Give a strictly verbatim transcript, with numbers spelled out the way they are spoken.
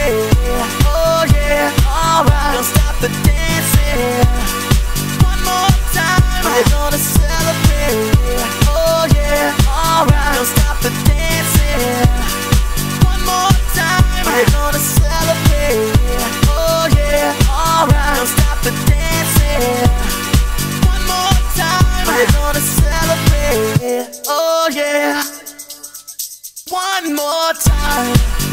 celebrate. Oh yeah, alright. Don't stop the dancing. One more time, we're gonna celebrate. Oh yeah, alright. Don't stop the dancing. One more time, we're gonna celebrate. Oh yeah, alright. Don't stop the dancing. One more time, we're gonna celebrate. Oh yeah. One more time.